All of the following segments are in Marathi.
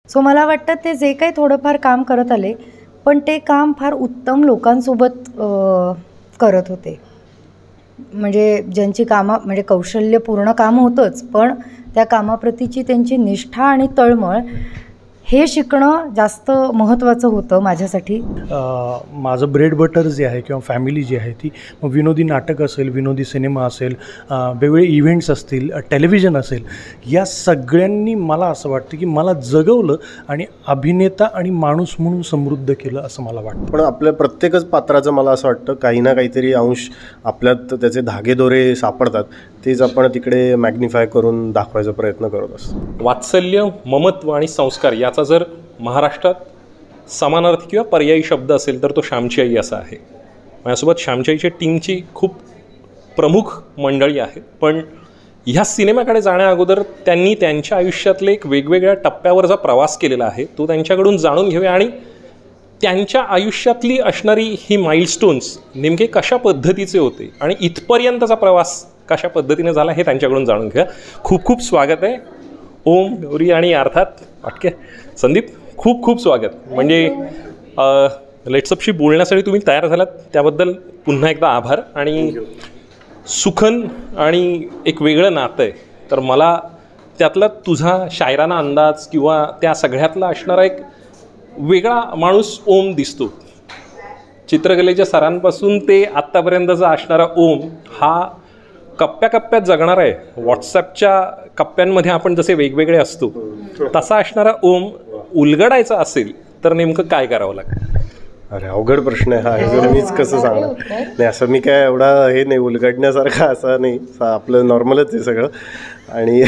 सो मला वाटतं ते जे काही थोडंफार काम करत आले, पण ते काम फार उत्तम लोकांसोबत करत होते. म्हणजे ज्यांची कामं म्हणजे कौशल्यपूर्ण काम होतंच, पण त्या कामाप्रतीची त्यांची निष्ठा आणि तळमळ हे शिकणं जास्त महत्त्वाचं होतं माझ्यासाठी. माझं ब्रेड बटर जे आहे किंवा फॅमिली जी आहे ती मग विनोदी नाटक असेल, विनोदी सिनेमा असेल, वेगवेगळे इव्हेंट्स असतील, टेलिव्हिजन असेल, या सगळ्यांनी मला असं वाटतं की मला जगवलं आणि अभिनेता आणि माणूस म्हणून समृद्ध केलं असं मला वाटतं. पण आपल्या प्रत्येकच पात्राचं मला असं वाटतं काही ना काहीतरी अंश आपल्यात त्याचे धागेदोरे सापडतात, तेच आपण तिकडे मॅग्निफाय करून दाखवायचा प्रयत्न करत असतो. वात्सल्य, ममत्व आणि संस्कार याचा जर महाराष्ट्रात समानार्थी किंवा पर्यायी शब्द असेल तर तो श्यामची आई असा आहे. माझ्यासोबत श्यामची आईच्या टीमची खूप प्रमुख मंडळी आहे, पण ह्या सिनेमाकडे जाण्या अगोदर त्यांनी त्यांच्या आयुष्यातले एक वेगवेगळ्या टप्प्यावरचा प्रवास केलेला आहे, तो त्यांच्याकडून जाणून घेऊया आणि त्यांच्या आयुष्यातली असणारी ही माइलस्टोन्स नेमके कशा पद्धतीचे होते आणि इथपर्यंतचा प्रवास कशा पद्धतीने झाला हे त्यांच्याकडून जाणून घ्या. खूप खूप स्वागत आहे ओम, गौरी आणि अर्थात वाटके संदीप. खूप खूप स्वागत. म्हणजे लेट्सअपशी बोलण्यासाठी तुम्ही तयार झालात त्याबद्दल पुन्हा एकदा आभार. आणि सुखन आणि एक वेगळं नातं आहे, तर मला त्यातला तुझा शायराना अंदाज किंवा त्या सगळ्यातला असणारा एक वेगळा माणूस ओम दिसतो. चित्रकलेच्या सरांपासून ते आत्तापर्यंतचा असणारा ओम हा कप्प्याकप्प्यात जगणारा आहे. व्हॉट्सॲपच्या कप्प्यांमध्ये आपण जसे वेगवेगळे असतो तसा असणारा ओम उलगडायचा असेल तर नेमकं काय करावं लागतं? अरे अवघड प्रश्न आहे हा. हे मीच कसं सांगणार. नाही असं मी काय एवढा हे नाही उलगडण्यासारखा असं नाही, आपलं नॉर्मलच आहे सगळं. आणि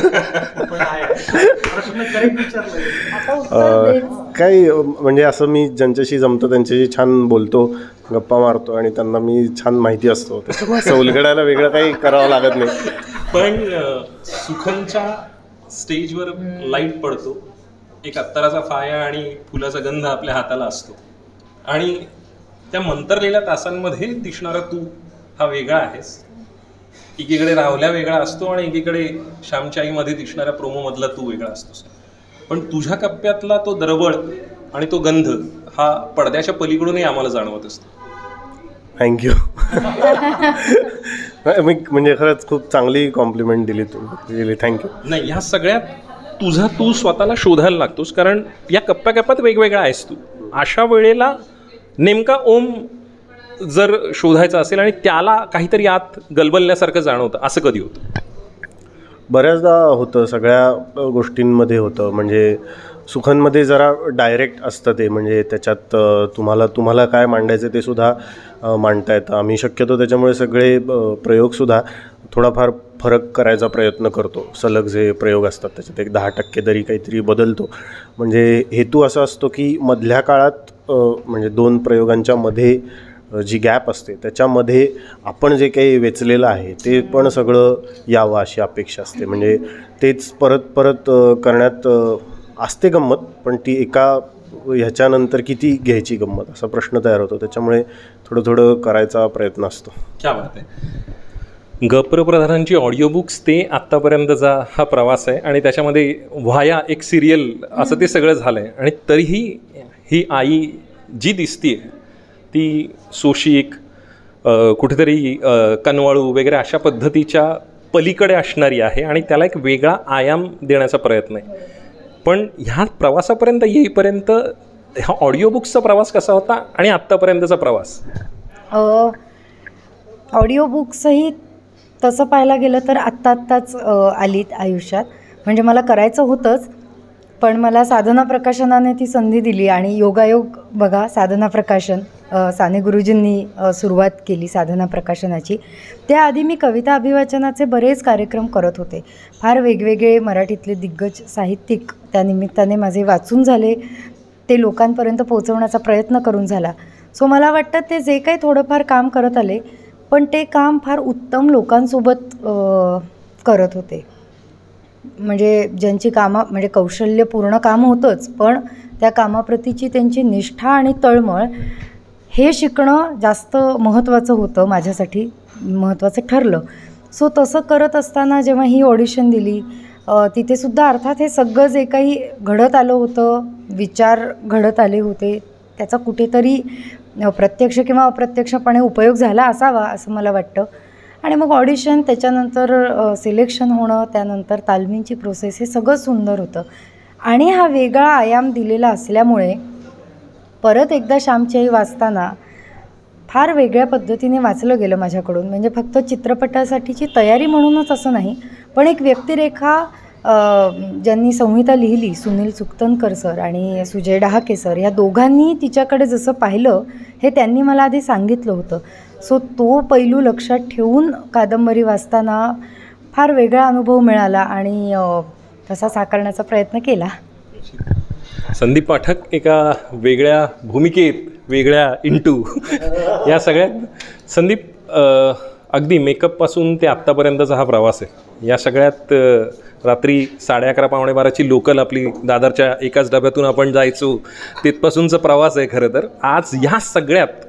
काही म्हणजे असं मी ज्यांच्याशी जमतो त्यांच्याशी छान बोलतो, गप्पा मारतो आणि त्यांना मी छान माहिती असतो, त्याच्यामुळे असं उलगडायला वेगळं काही करावं लागत नाही. पण सुखनच्या स्टेजवर लाईट पडतो, एक अत्तराचा फाया आणि फुलाचा गंध आपल्या हाताला असतो आणि त्या मंतरलेल्या तासांमध्ये दिसणारा तू हा वेगळा आहेस. एकीकडे राहुल्या वेगळा असतो आणि एकीकडे श्यामच्या आईमध्ये दिसणाऱ्या प्रोमोमधला तू वेगळा असतोस. पण तुझ्या कप्प्यातला तो दरवळ आणि तो गंध हा पडद्याच्या पलीकडूनही आम्हाला जाणवत असतो. थँक्यू. मी म्हणजे खरंच खूप चांगली कॉम्प्लिमेंट दिली तुम्ही, थँक्यू. नाही, ह्या सगळ्यात तुझा तू स्वतःला शोधायला लागतोस, कारण या कप्प्याकप्प्यात वेगवेगळा आहेस तू. अशा वेळेला नेमका ओम जर शोधायचा असेल आणि त्याला काहीतरी आत गलबलल्यासारखं जाणवतं, असं कधी होतं? बऱ्याचदा होतं, सगळ्या गोष्टींमध्ये होतं. म्हणजे सुखनमध्ये जरा डायरेक्ट असतं ते, म्हणजे त्याच्यात तुम्हाला काय मांडायचं ते सुद्धा मांडता येतं. आम्ही शक्यतो त्याच्यामुळे सगळे प्रयोगसुद्धा थोडाफार फरक करायचा प्रयत्न करतो. सलग जे प्रयोग असतात त्याच्यात एक 10% तरी काहीतरी बदलतो. म्हणजे हेतू असा असतो की मधल्या काळात म्हणजे 2 प्रयोगांच्या मध्ये जी गॅप असते त्याच्यामध्ये आपण जे काही वेचलेलं आहे ते पण सगळं यावं अशी अपेक्षा असते. म्हणजे तेच परत परत करण्यात असते गंमत, पण ती एका ह्याच्यानंतर किती घ्यायची गंमत असा प्रश्न तयार होतो. त्याच्यामुळे थोडं करायचा प्रयत्न असतो. क्या बात आहे. गप्र प्रधानांची ऑडिओ बुक्स ते आत्तापर्यंतचा हा प्रवास आहे आणि त्याच्यामध्ये व्हाया एक सिरियल असं ते सगळं झालं आहे. आणि तरीही ही आई जी दिसते ती सोशिक, कुठेतरी कनवाळू वगैरे अशा पद्धतीच्या पलीकडे असणारी आहे आणि त्याला एक वेगळा आयाम देण्याचा प्रयत्न आहे. पण ह्या प्रवासापर्यंत येईपर्यंत हा ऑडिओ बुक्सचा प्रवास कसा होता आणि आत्तापर्यंतचा प्रवास? ऑडिओ बुक्सही तसं पाहायला गेलं तर आत्ताच आलीत आयुष्यात. म्हणजे मला करायचं होतंच, पण मला साधना प्रकाशनाने ती संधी दिली आणि योगायोग बघा, साधना प्रकाशन साने गुरुजींनी सुरुवात केली साधना प्रकाशनाची. त्याआधी मी कविता अभिवाचनाचे बरेच कार्यक्रम करत होते. फार वेगवेगळे मराठीतले दिग्गज साहित्यिक त्यानिमित्ताने माझे वाचून झाले, ते लोकांपर्यंत पोहोचवण्याचा प्रयत्न करून झाला. सो मला वाटतं ते जे काही थोडंफार काम करत आले, पण ते काम फार उत्तम लोकांसोबत करत होते. म्हणजे ज्यांची कामं म्हणजे कौशल्यपूर्ण काम होतंच, पण त्या कामाप्रतीची त्यांची निष्ठा आणि तळमळ हे शिकणं जास्त महत्त्वाचं होतं माझ्यासाठी, महत्त्वाचं ठरलं. सो तसं करत असताना जेव्हा ही ऑडिशन दिली तिथेसुद्धा अर्थात हे सगळं जे काही घडत आलं होतं, विचार घडत आले होते, त्याचा कुठेतरी प्रत्यक्ष किंवा अप्रत्यक्षपणे उपयोग झाला असावा असं मला वाटतं. आणि मग ऑडिशन, त्याच्यानंतर सिलेक्शन होणं, त्यानंतर तालमींची प्रोसेस, हे सगळं सुंदर होतं. आणि हा वेगळा आयाम दिलेला असल्यामुळे परत एकदा श्यामची आई वाचताना फार वेगळ्या पद्धतीने वाचलं गेलं माझ्याकडून. म्हणजे फक्त चित्रपटासाठीची तयारी म्हणूनच असं नाही, पण एक व्यक्तिरेखा ज्यांनी संहिता लिहिली, सुनील सुक्तनकर सर आणि सुजय डहाके सर, या दोघांनी तिच्याकडे जसं पाहिलं हे त्यांनी मला आधी सांगितलं होतं. सो तो पैलू लक्षात ठेवून कादंबरी वाचताना फार वेगळा अनुभव मिळाला आणि तसा साकारण्याचा प्रयत्न केला. संदीप पाठक एका वेगळ्या भूमिकेत, वेगळ्या इंटू या सगळ्यात. संदीप, अगदी मेकअपपासून ते आत्तापर्यंतचा हा प्रवास आहे. या सगळ्यात रात्री 11:30 पावणे 12ची लोकल आपली दादरच्या एकाच डब्यातून आपण जायचो, तिथपासूनचा प्रवास आहे खरं तर. आज ह्या सगळ्यात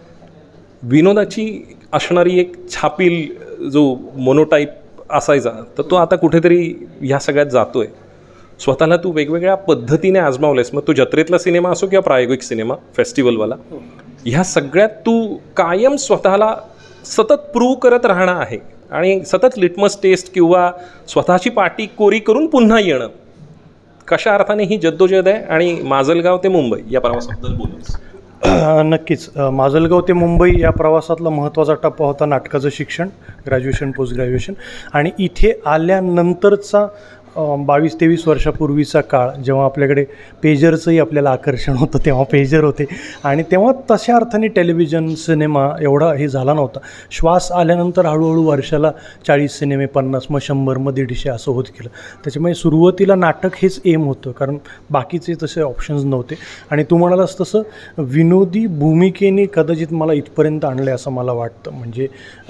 विनोदाची असणारी एक छापील जो मोनोटाईप असायचा, तर तो आता कुठेतरी ह्या सगळ्यात जातो आहे. स्वतःला तू वेगवेगळ्या पद्धतीने आजमावलेस, मग तो जत्रेतला सिनेमा असो किंवा प्रायोगिक सिनेमा फेस्टिवलवाला, ह्या सगळ्यात तू कायम स्वतःला सतत प्रूव्ह करत राहणं आहे आणि सतत लिटमस टेस्ट किंवा स्वतःची पाटी कोरी करून पुन्हा येणं. कशा अर्थाने ही जद्दोजहद आहे आणि माजलगाव ते मुंबई या प्रवासाबद्दल बोलूस. नक्कीच. माजलगाव ते मुंबई या प्रवासातला महत्त्वाचा टप्पा होता नाटकाचं शिक्षण, ग्रॅज्युएशन, पोस्ट ग्रॅज्युएशन. आणि इथे आल्यानंतरचा 22-23 वर्षापूर्वीचा काळ, जेव्हा आपल्याकडे पेजरचंही आपल्याला आकर्षण होतं, तेव्हा पेजर होते आणि तेव्हा तशा अर्थाने टेलिव्हिजन, सिनेमा एवढा हे झाला नव्हता. श्वास आल्यानंतर हळूहळू वर्षाला 40 सिनेमे, 50, मग 100, मग 150 असं होत गेलं. त्याच्यामुळे सुरुवातीला नाटक हेच एम होतं, कारण बाकीचे तसे ऑप्शन्स नव्हते. आणि तू म्हणालास तसं विनोदी भूमिकेने कदाचित मला इथपर्यंत आणलं आहे असं मला वाटतं. म्हणजे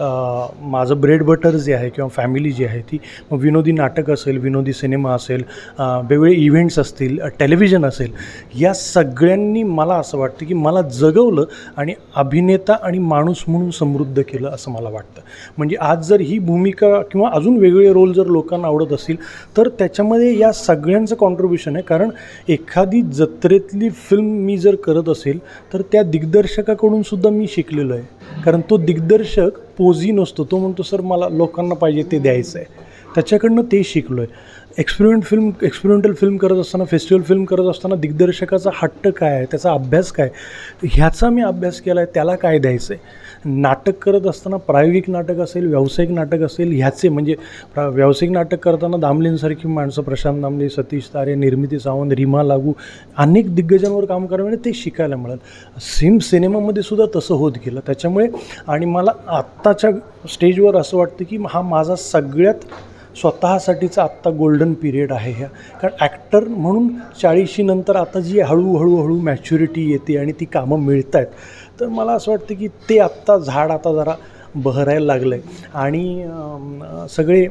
माझं ब्रेड बटर जे आहे किंवा फॅमिली जी आहे ती मग विनोदी नाटक असेल, विनोदी सिनेमा असेल, वेगवेगळे इव्हेंट्स असतील, टेलिव्हिजन असेल, या सगळ्यांनी मला असं वाटतं की मला जगवलं आणि अभिनेता आणि माणूस म्हणून समृद्ध केलं असं मला वाटतं. म्हणजे आज जर ही भूमिका किंवा अजून वेगवेगळे रोल जर लोकांना आवडत असतील तर त्याच्यामध्ये या सगळ्यांचं कॉन्ट्रीब्युशन आहे. कारण एखादी जत्रेतली फिल्म मी जर करत असेल तर त्या दिग्दर्शकाकडून सुद्धा मी शिकलेलो आहे. कारण तो दिग्दर्शक पोजी नसतो, तो म्हणतो सर मला लोकांना पाहिजे ते द्यायचं आहे, त्याच्याकडनं ते शिकलो आहे. एक्सपेरिमेंटल फिल्म करत असताना, फेस्टिवल फिल्म करत असताना दिग्दर्शकाचा हट्ट काय आहे, त्याचा अभ्यास काय, ह्याचा मी अभ्यास केला आहे, त्याला काय द्यायचं आहे. नाटक करत असताना प्रायोगिक नाटक असेल, व्यावसायिक नाटक असेल, ह्याचे म्हणजे व्यावसायिक नाटक करताना दामलेंसारखी माणसं, प्रशांत दामले, सतीश तारे, निर्मिती सावंत, रीमा लागू, अनेक दिग्गजांवर काम करावं म्हणजे ते शिकायला मिळालं. सेम सिनेमामध्ये सुद्धा तसं होत गेलं. त्याच्यामुळे आणि मला आत्ताच्या स्टेजवर असं वाटतं की हा माझा सगळ्यात स्वतःसाठीचा आत्ता गोल्डन पिरियड आहे ह्या. कारण ॲक्टर म्हणून 40शी नंतर आता जी हळूहळू मॅच्युरिटी येते आणि ती कामं मिळत आहेत, तर मला असं वाटतं की ते आत्ता झाड आता जरा बहरायला लागलं आहे. आणि सगळे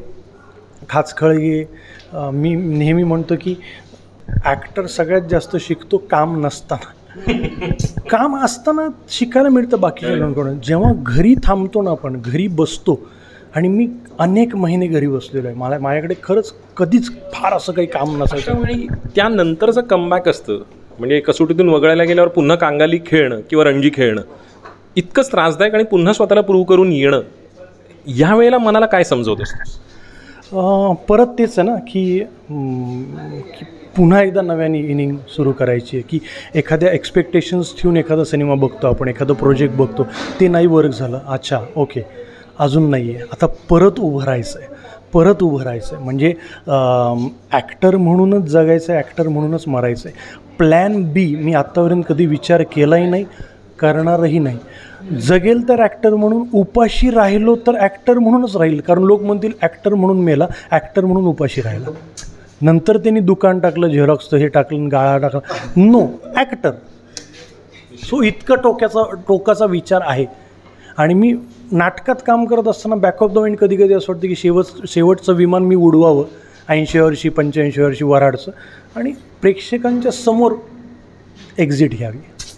खाचखळगे, मी नेहमी म्हणतो की ॲक्टर सगळ्यात जास्त शिकतो काम नसताना. काम असताना शिकायला मिळतं बाकीच्या लोकांकडून. जेव्हा घरी थांबतो ना, आपण घरी बसतो, आणि मी अनेक महिने घरी बसलेलो आहे, माझ्याकडे खरंच कधीच फार असं काही काम नसायचं. आणि त्यानंतरचं कमबॅक असतं, म्हणजे कसोटीतून वगळायला गेल्यावर पुन्हा कांगाली खेळणं किंवा रणजी खेळणं इतकंच त्रासदायक आणि पुन्हा स्वतःला प्रूव्ह करून येणं. या वेळेला मनाला काय समजवत असतं? परत तेच आहे ना की पुन्हा एकदा नव्याने इनिंग सुरू करायची आहे. की एखाद्या एक्सपेक्टेशन्स ठेवून एखादा सिनेमा बघतो आपण, एखादं प्रोजेक्ट बघतो, ते नाही वर्क झालं, अच्छा ओके अजून नाही आहे, आता परत उभं राहायचं आहे. म्हणजे ॲक्टर म्हणूनच जगायचं आहे, ॲक्टर म्हणूनच मरायचं आहे. प्लॅन बी मी आत्तापर्यंत कधी विचार केलाही नाही, करणारही नाही. जगेल तर ॲक्टर म्हणून, उपाशी राहिलो तर ॲक्टर म्हणूनच राहील. कारण लोक म्हणतील ॲक्टर म्हणून मेला, ॲक्टर म्हणून उपाशी राहिला. नंतर त्यांनी दुकान टाकलं, झेरॉक्सचं हे टाकलं, गाळा टाकला, नो, ॲक्टर. सो इतकं टोकाचा विचार आहे. आणि मी नाटकात काम करत असताना बॅक ऑफ द माइंड कधी कधी असं वाटतं की शेवटचं विमान मी उडवावं 80 वर्षी 85 वर्षी वराडचं, आणि प्रेक्षकांच्या समोर एक्झिट घ्यावी.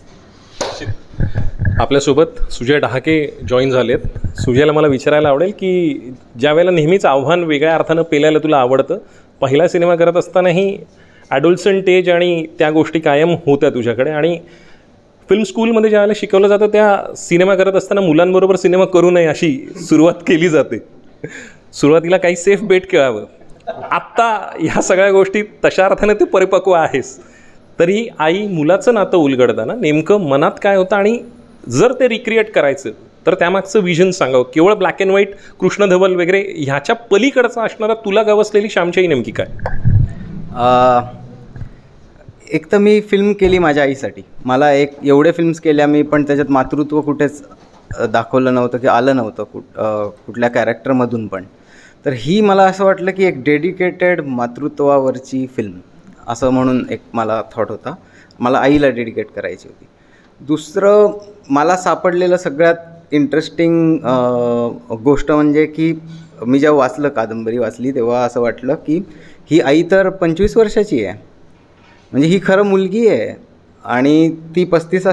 आपल्यासोबत सुजय डहाके जॉईन झालेत. सुजयला मला विचारायला आवडेल की ज्या वेळेला नेहमीच आव्हान वेगळ्या अर्थानं पेलायला तुला आवडतं, पहिला सिनेमा करत असतानाही ॲडोल्संट एज आणि त्या गोष्टी कायम होत्या तुझ्याकडे, आणि फिल्म स्कूलमध्ये ज्यावेळेला शिकवलं जातं त्या सिनेमा करत असताना मुलांबरोबर सिनेमा करू नये अशी सुरुवात केली जाते. सुरुवातीला काही सेफ बेट खेळावं. आत्ता ह्या सगळ्या गोष्टी तशा अर्थाने ते परिपक्व आहेस, तरी आई मुलाचं नातं उलगडताना नेमकं मनात काय होतं, आणि जर ते रिक्रिएट करायचं तर त्यामागचं विजन सांगावं. केवळ ब्लॅक अँड व्हाईट कृष्ण धवल वगैरे ह्याच्या पलीकडचं असणारा तुला गवसलेली श्यामची आई नेमकी काय? एक तर मी फिल्म केली माझ्या आईसाठी. मला एवढे फिल्म्स केल्या मी, पण त्याच्यात मातृत्व कुठेच दाखवलं नव्हतं की आलं नव्हतं कुठल्या कॅरेक्टरमधून पण. तर ही मला असं वाटलं की एक डेडिकेटेड मातृत्वावरची फिल्म असं म्हणून एक मला थॉट होता. मला आईला डेडिकेट करायची होती. दुसरं मला सापडलेलं सगळ्यात इंटरेस्टिंग गोष्ट म्हणजे की मी जेव्हा वाचलं, कादंबरी वाचली, तेव्हा असं वाटलं की ही आई तर 25 वर्षाची आहे, म्हणजे ही खरं मुलगी आहे, आणि ती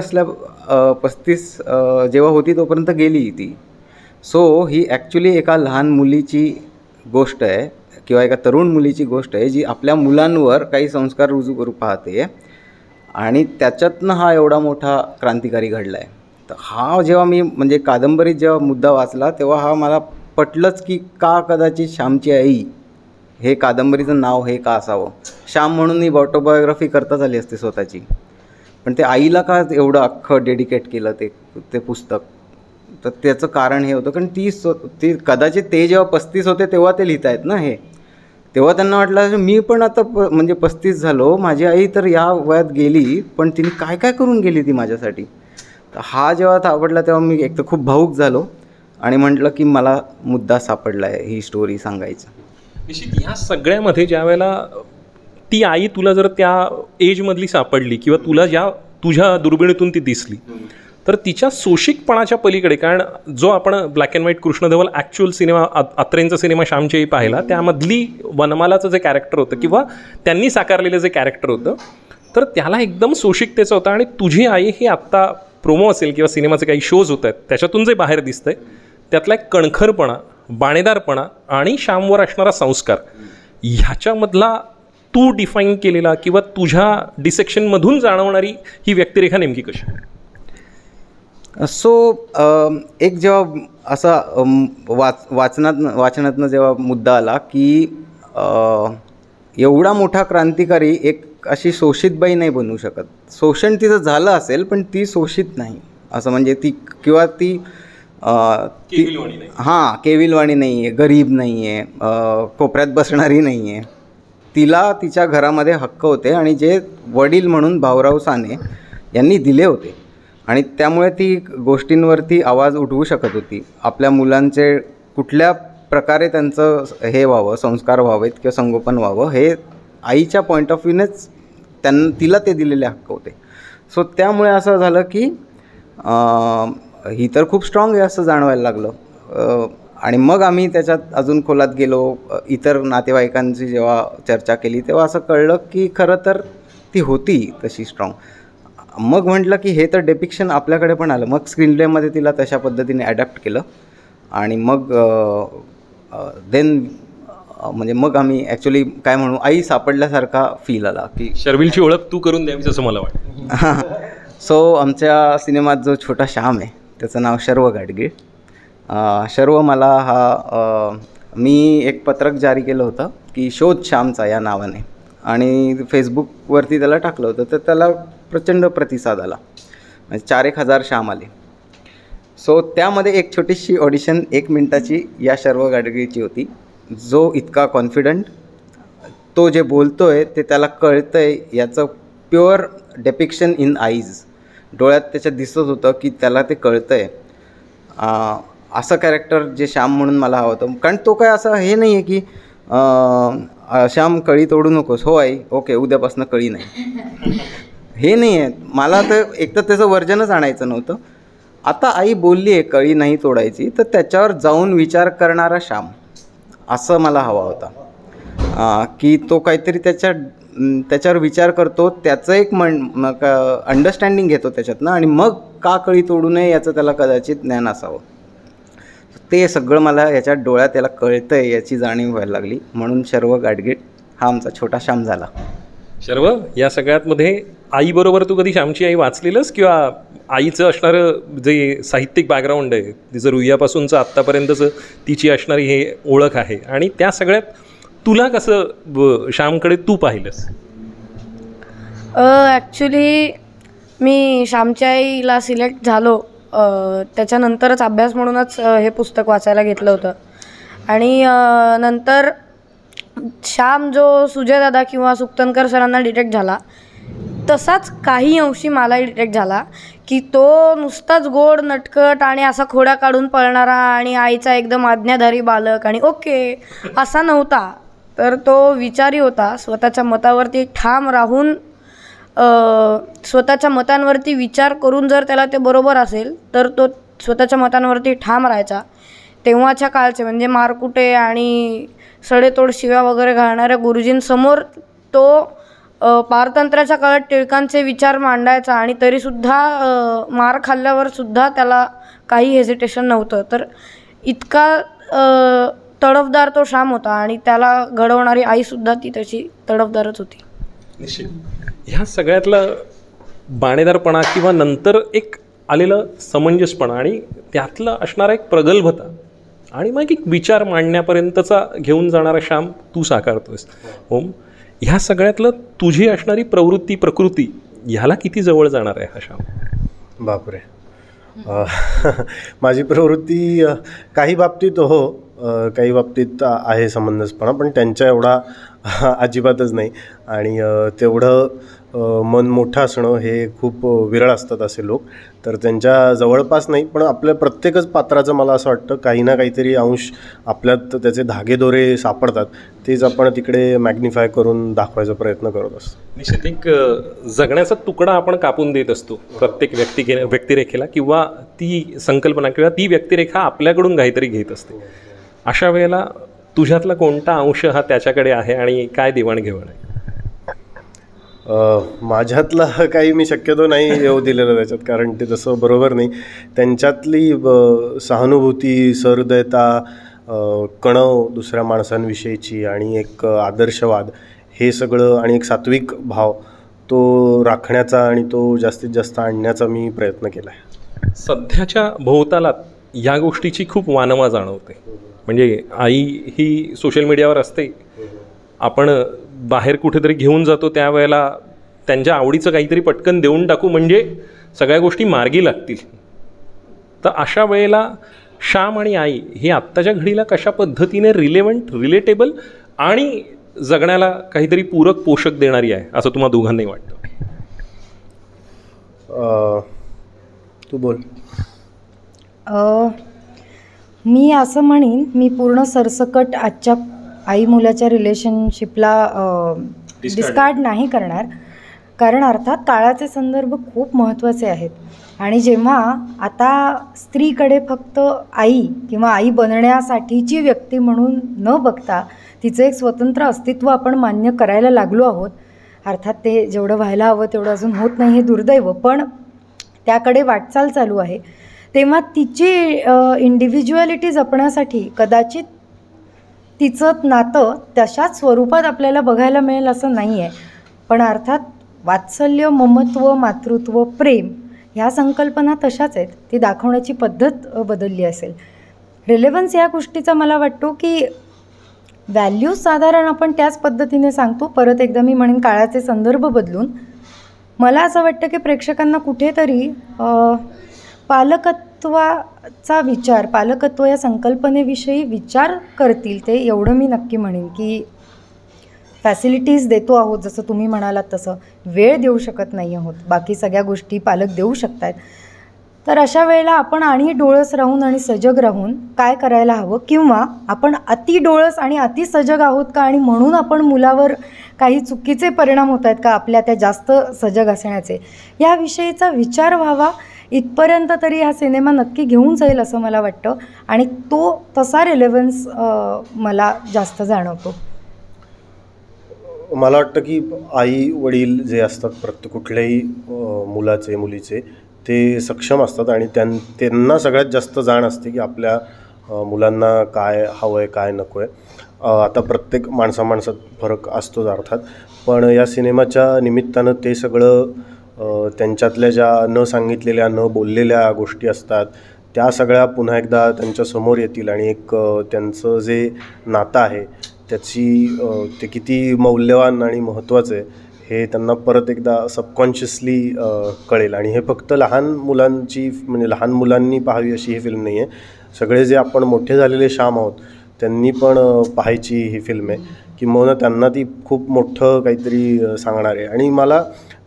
35 जेव्हा होती तोपर्यंत गेली ती. सो ही ॲक्च्युली एका लहान मुलीची गोष्ट आहे किंवा एका तरुण मुलीची गोष्ट आहे जी आपल्या मुलांवर काही संस्कार रुजू करू पाहते, आणि त्याच्यातनं हा एवढा मोठा क्रांतिकारी घडला आहे. तर हा जेव्हा मी म्हणजे कादंबरीत जेव्हा मुद्दा वाचला तेव्हा हा मला पटलंच की का कदाचित श्यामची आई हे कादंबरीचं नाव हे का असावं. श्याम म्हणून ही ऑटोबायोग्राफी करताच आली असते स्वतःची, पण ते आईला का एवढं अख्खं डेडिकेट केलं ते पुस्तक. तर त्याचं कारण हे होतं कारण ती कदाचित ते जेव्हा 35 होते तेव्हा ते लिहित आहेत ना हे, तेव्हा त्यांना वाटलं मी पण आता म्हणजे 35 झालो, माझी आई तर या वयात गेली, पण तिने काय काय करून गेली ती माझ्यासाठी. तर हा जेव्हा सापडला तेव्हा मी एक तर खूप भावूक झालो आणि म्हटलं की मला मुद्दा सापडला आहे ही स्टोरी सांगायचं. निश्चित ह्या सगळ्यामध्ये ज्या वेळेला ती आई तुला जर त्या एजमधली सापडली किंवा तुला तुझ्या दुर्बिणीतून ती दिसली, तर तिच्या सोशिकपणाच्या पलीकडे, कारण जो आपण ब्लॅक अँड व्हाईट कृष्ण धवल ॲक्च्युअल सिनेमा अत्रेंचा सिनेमा श्यामची आई पाहिला, त्यामधली वनमालाचं जे कॅरेक्टर होतं किंवा त्यांनी साकारलेलं जे कॅरेक्टर होतं, तर त्याला एकदम सोशिकतेचं होतं. आणि तुझी आई ही आत्ता प्रोमो असेल किंवा सिनेमाचे काही शोज होत आहेत त्याच्यातून जे बाहेर दिसतंय त्यातला एक कणखरपणा, बाणेदारपणा आणि श्यामवर असणारा संस्कार, ह्याच्यामधला तू डिफाईन केलेला किंवा तुझ्या डिसेक्शनमधून जाणवणारी ही व्यक्तिरेखा नेमकी कशी? सो एक जेव्हा असा वाचनातनं जेव्हा मुद्दा आला की एवढा मोठा क्रांतिकारी एक अशी शोषित बाई नाही बनवू शकत. शोषण तिचं झालं असेल पण ती शोषित नाही, असं म्हणजे ती किंवा ती हां केविलवाणी नाही आहे, गरीब नाही आहे, कोपऱ्यात बसणारी नाही आहे. तिला तिच्या घरामध्ये हक्क होते आणि जे वडील म्हणून भाऊराव साने यांनी दिले होते, आणि त्यामुळे ती गोष्टींवरती आवाज उठवू शकत होती. आपल्या मुलांचे कुठल्या प्रकारे त्यांचं हे व्हावं, संस्कार व्हावेत किंवा संगोपन व्हावं, हे आईच्या पॉईंट ऑफ व्ह्यूनेच तिला ते दिलेले हक्क होते. सो त्यामुळे असं झालं की ही तर खूप स्ट्रॉंग आहे असं जाणवायला लागलं. आणि मग आम्ही त्याच्यात अजून खोलात गेलो, इतर नातेवाईकांची जेव्हा चर्चा केली तेव्हा असं कळलं की खरं तर ती होती तशी स्ट्रॉंग. मग म्हटलं की हे तर डेपिक्शन आपल्याकडे पण आलं. मग स्क्रीन प्लेमध्ये तिला तशा पद्धतीने ॲडॅप्ट केलं, आणि मग देन म्हणजे मग आम्ही ॲक्च्युली काय म्हणू, आई सापडल्यासारखा फील आला की शर्विलची ओळख तू करून द्यावीच असं मला वाटतं. सो आमच्या सिनेमात जो छोटा श्याम आहे त्याचं नाव शर्व गाडगीळ. शर्व मला मी एक पत्रक जारी केलं होतं की शोध श्यामचा या नावाने, आणि फेसबुकवरती त्याला टाकलं होतं. तर त्याला प्रचंड प्रतिसाद आला, म्हणजे 4,000 श्याम आले. सो त्यामध्ये एक छोटीशी ऑडिशन 1 मिनिटाची या शर्व गाडगीळची होती. जो इतका कॉन्फिडंट, तो जे बोलतो आहे ते त्याला कळतं आहे याचं प्युअर डेपिक्शन इन आईज, डोळ्यात त्याच्यात दिसत होतं की त्याला ते कळतं आहे. असं कॅरेक्टर जे श्याम म्हणून मला हवं होतं. कारण तो काय असं हे नाही आहे की श्याम कळी तोडू नकोस, हो आई ओके उद्यापासून कळी नाही, हे नाही आहे. मला तर एक तर त्याचं वर्जनच आणायचं नव्हतं. आता आई बोलली आहे कळी नाही तोडायची, तर त्याच्यावर जाऊन विचार करणारा श्याम असं मला हवा होता. की तो काहीतरी त्याच्यावर विचार करतो, त्याचं एक अंडरस्टँडिंग घेतो त्याच्यातनं, आणि मग का कळी तोडू नये याचं त्याला कदाचित ज्ञान असावं. ते सगळं मला याच्या डोळ्यात त्याला कळतं आहे याची जाणीव व्हायला लागली. म्हणून शर्व गाडगीळ हा आमचा छोटा श्याम झाला. शर्व, या सगळ्यातमध्ये आईबरोबर तू कधी श्यामची आई वाचलेलंस, किंवा आईचं असणारं जे साहित्यिक बॅकग्राऊंड आहे, तिचं रुईयापासूनचं आत्तापर्यंतचं तिची असणारी हे ओळख आहे, आणि त्या सगळ्यात तुला कसं श्यामकडे तू पाहिलंस? ॲक्च्युली मी श्यामची आईला सिलेक्ट झालो त्याच्यानंतरच अभ्यास म्हणूनच हे पुस्तक वाचायला घेतलं होतं. आणि नंतर श्याम जो सुजय दादा किंवा सुक्तनकर सरांना डिटेक्ट झाला, तसाच काही अंशी मलाही डिटेक्ट झाला की तो नुसताच गोड नटखट आणि असा खोड्या काढून पळणारा आणि आईचा एकदम आज्ञाधारी बालक आणि ओके असा नव्हता. तर तो विचारी होता, स्वतःच्या मतावरती ठाम राहून स्वतःच्या मतांवरती विचार करून जर त्याला ते बरोबर असेल तर तो स्वतःच्या मतांवरती ठाम राहायचा. तेव्हाच्या काळचे म्हणजे मारकुटे आणि सडेतोड शिव्या वगैरे घालणाऱ्या गुरुजींसमोर तो पारतंत्र्याच्या काळात टिळकांचे विचार मांडायचा आणि तरीसुद्धा मार खाल्ल्यावर सुद्धा त्याला काही हेजिटेशन नव्हतं. तर इतका तडफदार तो श्याम होता आणि त्याला घडवणारी आईसुद्धा ती तशी तडफदारच होती. निश्चित. ह्या सगळ्यातला बाणेदारपणा किंवा नंतर एक आलेलं समंजसपणा आणि त्यातला असणारा एक प्रगल्भता आणि मग एक विचार मांडण्यापर्यंतचा घेऊन जाणारा श्याम तू साकारतोयस. ओम, ह्या सगळ्यातलं तुझी असणारी प्रवृत्ती प्रकृती ह्याला किती जवळ जाणार आहे हा श्याम? बापरे. माझी प्रवृत्ती काही बाबतीत हो, काही बाबतीत आहे समंजसपणा, पण त्यांच्या एवढा अजिबातच नाही. आणि तेवढं मन मोठं असणं हे खूप विरळ असतात असे लोक, तर त्यांच्या जवळपास नाही. पण आपल्या प्रत्येकच पात्राचं मला असं वाटतं काही ना काहीतरी अंश आपल्यात त्याचे धागेदोरे सापडतात, तेच आपण तिकडे मॅग्निफाय करून दाखवायचा प्रयत्न करत असतो. निश्चित. एक जगण्याचा तुकडा आपण कापून देत असतो प्रत्येक व्यक्तिरेखेला, किंवा ती संकल्पना किंवा ती व्यक्तिरेखा आपल्याकडून काहीतरी घेत असते. अशा वेळेला तुझ्यातला कोणता अंश हा त्याच्याकडे आहे आणि काय देवाणघेवाण आहे? माझ्यातला काही मी शक्यतो नाही येऊ दिलेलं त्याच्यात, कारण ते तसं बरोबर नाही. त्यांच्यातली सहानुभूती, सहृदयता, कणव दुसऱ्या माणसांविषयीची आणि एक आदर्शवाद, हे सगळं आणि एक सात्विक भाव तो राखण्याचा आणि तो जास्तीत जास्त आणण्याचा मी प्रयत्न केला आहे. सध्याच्या भोवतालात या गोष्टीची खूप वानवा जाणवते. म्हणजे आई ही सोशल मीडियावर असते, आपण बाहेर कुठेतरी घेऊन जातो त्यावेळेला त्यांच्या आवडीचं काहीतरी पटकन देऊन टाकू म्हणजे सगळ्या गोष्टी मार्गी लागतील. तर अशा वेळेला श्याम आणि आई हे आत्ताच्या घडीला कशा पद्धतीने रिलेव्हंट, रिलेटेबल आणि जगण्याला काहीतरी पूरक पोषक देणारी आहे असं तुम्हाला दोघांनाही वाटतं? तू बोल. मी असं म्हणेन, मी पूर्ण सरसकट आजच्या आई मुलाच्या रिलेशनशिपला डिस्कार्ड नाही करणार, कारण अर्थात काळाचे संदर्भ खूप महत्त्वाचे आहेत. आणि जेव्हा आता स्त्रीकडे फक्त आई किंवा आई बनण्यासाठीची व्यक्ती म्हणून न बघता तिचं एक स्वतंत्र अस्तित्व आपण मान्य करायला लागलो आहोत, अर्थात ते जेवढं व्हायला हवं तेवढं अजून होत नाही हे दुर्दैव, पण त्याकडे वाटचाल चालू आहे, तेव्हा तिची इंडिव्हिज्युअलिटी जपण्यासाठी कदाचित तिचं नातं तशाच स्वरूपात आपल्याला बघायला मिळेल असं नाही आहे. पण अर्थात वात्सल्य, ममत्व, मातृत्व, प्रेम ह्या संकल्पना तशाच आहेत, ती दाखवण्याची पद्धत बदलली असेल. रिलेव्हन्स या गोष्टीचा मला वाटतो की व्हॅल्यूज साधारण आपण त्याच पद्धतीने सांगतो. परत एकदा मी म्हणेन, काळाचे संदर्भ बदलून मला असं वाटतं की प्रेक्षकांना कुठेतरी पालकत्वाचा विचार, पालकत्व या संकल्पनेविषयी विचार करतील ते, एवढं मी नक्की म्हणेन. की फॅसिलिटीज देतो आहोत जसं तुम्ही म्हणालात तसं, वेळ देऊ शकत नाही आहोत, बाकी सगळ्या गोष्टी पालक देऊ शकतात. तर अशा वेळेला आपण आणि डोळस राहून आणि सजग राहून काय करायला हवं, किंवा आपण अति डोळस आणि अति सजग आहोत का आणि म्हणून आपण मुलावर काही चुकीचे परिणाम होत आहेत का आपल्या त्या जास्त सजग असण्याचे, याविषयीचा विचार व्हावा. इथपर्यंत तरी हा सिनेमा नक्की घेऊन जाईल असं मला वाटतं आणि तो तसा रिलेव्हन्स मला जास्त जाणवतो. मला वाटतं की आई वडील जे असतात प्रत्येक कुठल्याही मुलाचे मुलीचे, ते सक्षम असतात आणि त्यांना सगळ्यात जास्त जाण असते की आपल्या मुलांना काय हवं आहे, काय नको आहे. आता प्रत्येक माणसात फरक असतोच अर्थात, पण या सिनेमाच्या निमित्तानं ते सगळं त्यांच्यातल्या ज्या न सांगितलेल्या न बोललेल्या गोष्टी असतात त्या सगळ्या पुन्हा एकदा त्यांच्यासमोर येतील आणि एक त्यांचं जे नातं आहे त्याची ते किती मौल्यवान आणि महत्त्वाचं आहे हे त्यांना परत एकदा सबकॉन्शियसली कळेल. आणि हे फक्त लहान मुलांची म्हणजे लहान मुलांनी पाहावी अशी ही फिल्म नाही आहे, सगळे जे आपण मोठे झालेले श्याम आहोत त्यांनी पण पाहायची ही फिल्म आहे. किंबहुना त्यांना ती खूप मोठं काहीतरी सांगणार आहे. आणि मला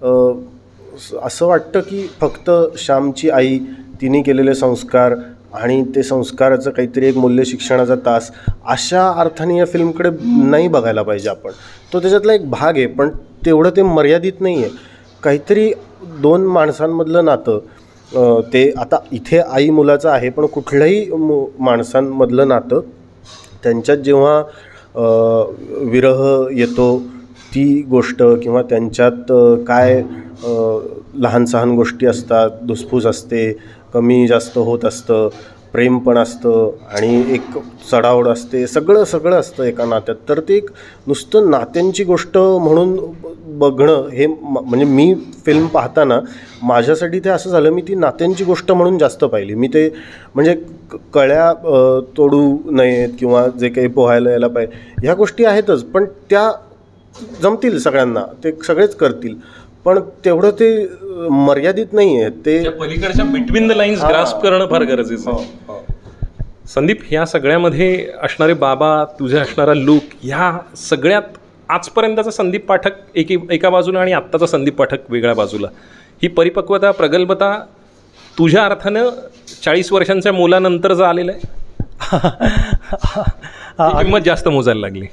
असं वाटतं की फक्त श्यामची आई, तिने केलेले संस्कार आणि ते संस्काराचं काहीतरी एक मूल्य शिक्षणाचा तास अशा अर्थाने या फिल्मकडे नाही बघायला पाहिजे आपण. तो त्याच्यातला एक भाग आहे, पण तेवढं ते मर्यादित नाही आहे. काहीतरी दोन माणसांमधलं नातं ते आता इथे आई मुलाचं आहे, पण कुठल्याही माणसांमधलं नातं त्यांच्यात जेव्हा विरह येतो ती गोष्ट किंवा त्यांच्यात काय लहान सहान गोष्टी असतात, धुसफूस असते, कमी जास्त होत असतं, प्रेम पण असतं आणि एक चढाओढ असते, सगळं असतं एका नात्यात. तर ते एक नुसतं नात्यांची गोष्ट म्हणून बघणं हे म्हणजे मी फिल्म पाहताना माझ्यासाठी ते असं झालं, मी ती नात्यांची गोष्ट म्हणून जास्त पाहिली. मी ते म्हणजे कळ्या तोडू नयेत किंवा जे काही पोहायला यायला पाहिजे ह्या गोष्टी आहेतच, पण त्या जमतील सगळ्यांना, ते सगळेच करतील, पण तेवढं ते मर्यादित नाही आहे. ते पलीकडच्या बिटवीन द लाईन्स ग्रास्प करणं फार गरजेचं आहे. संदीप, ह्या सगळ्यामध्ये असणारे बाबा, तुझे असणारा लूक, ह्या सगळ्यात आजपर्यंतचा संदीप पाठक एका बाजूला आणि आत्ताचा संदीप पाठक वेगळ्या बाजूला, ही परिपक्वता, प्रगल्भता तुझ्या अर्थानं 40 वर्षांच्या मुलानंतर जे आलेलं आहे किंमत जास्त मोजायला लागली.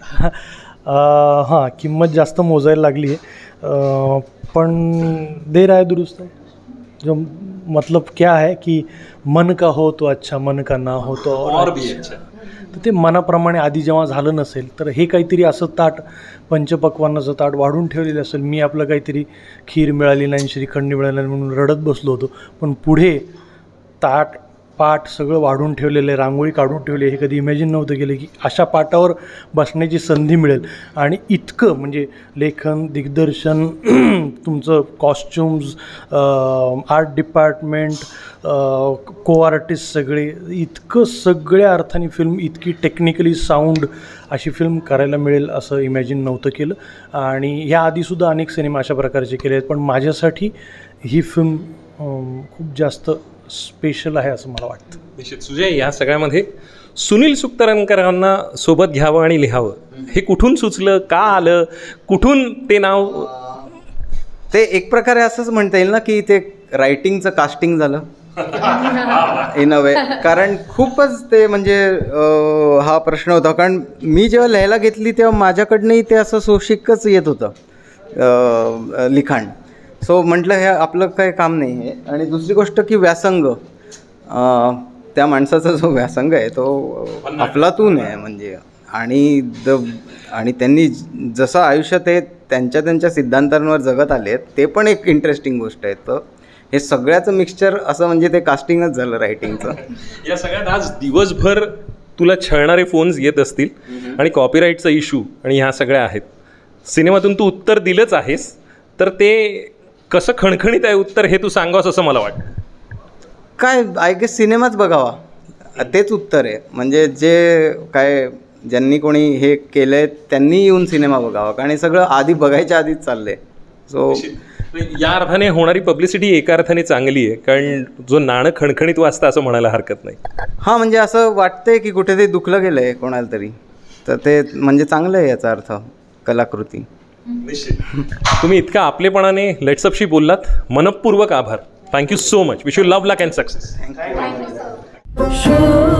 हां, किंमत जास्त मोजायला लागली आहे, पण देर आहे दुरुस्त आहे. जो मतलब क्या है कि मन का हो तो अच्छा, मन का ना हो तो और भी अच्छा. तर ते मनाप्रमाणे आधी जेव्हा झालं नसेल तर हे काहीतरी असं ताट, पंचपक्वान्नाचं ताट वाढून ठेवलेलं असेल. मी आपलं काहीतरी खीर मिळाली नाही, श्रीखंड मिळाली नाही म्हणून रडत बसलो होतो, पण पुढे ताट पाट सगळं वाढून ठेवलेलं आहे, रांगोळी काढून ठेवली आहे. हे कधी इमॅजिन नव्हतं केलं की अशा पाटावर बसण्याची संधी मिळेल. आणि इतकं म्हणजे लेखन, दिग्दर्शन, तुमचं costumes, art department, co artist सगळे, इतकं सगळ्या अर्थाने फिल्म इतकी टेक्निकली साऊंड अशी फिल्म करायला मिळेल असं इमॅजिन नव्हतं केलं. आणि ह्या आधीसुद्धा अनेक सिनेमा अशा प्रकारचे केले आहेत, पण माझ्यासाठी ही फिल्म खूप जास्त स्पेशल आहे असं मला वाटतं. निश्चित. सुजय, या सगळ्यामध्ये सुनील सुक्तरनकरांना सोबत घ्यावं आणि लिहावं हे कुठून सुचलं, का आलं, कुठून ते नाव? ते एक प्रकारे असंच म्हणता येईल ना की ते रायटिंगचं कास्टिंग झालं इन अ वे. कारण खूपच ते म्हणजे हा प्रश्न होता, कारण मी जेव्हा लिहायला घेतली तेव्हा माझ्याकडनंही ते असं सोशिकच येत होतं लिखाण. सो म्हटलं हे आपलं काही काम नाही आहे. आणि दुसरी गोष्ट की व्यासंग, त्या माणसाचा जो व्यासंग आहे तो अफलातून आहे म्हणजे. आणि त्यांनी जसं आयुष्यात हे त्यांच्या सिद्धांतांवर जगत आले ते पण एक इंटरेस्टिंग गोष्ट आहे. तर हे सगळ्याचं मिक्सचर असं म्हणजे ते कास्टिंगच झालं रायटिंगचं. या सगळ्यात आज दिवसभर तुला छळणारे फोन्स येत असतील आणि कॉपीराईटचा इश्यू आणि ह्या सगळ्या आहेत. सिनेमातून तू उत्तर दिलंच आहेस, तर ते कसं खणखणीत आहे उत्तर हे तू सांगावंस असं मला वाटतं. काय आय गेस सिनेमाच बघावा तेच उत्तर आहे. म्हणजे जे काय ज्यांनी कोणी हे केलं आहे त्यांनी येऊन सिनेमा बघावा, कारण हे सगळं आधी बघायच्या आधीच चाललं आहे. सो या अर्थाने होणारी पब्लिसिटी एका अर्थाने चांगली आहे, कारण जो नाणं खणखणीत वाचतं असं म्हणायला हरकत नाही. हां, म्हणजे असं वाटतंय की कुठे ते दुखलं गेलं आहे कोणाला तरी, तर ते म्हणजे चांगलं आहे याचा अर्थ कलाकृती. तुम्ही इतका आपलेपणाने लेट्सअपशी बोललात, मनपूर्वक आभार. Thank you so much. Wish you love, luck and success. Thank you.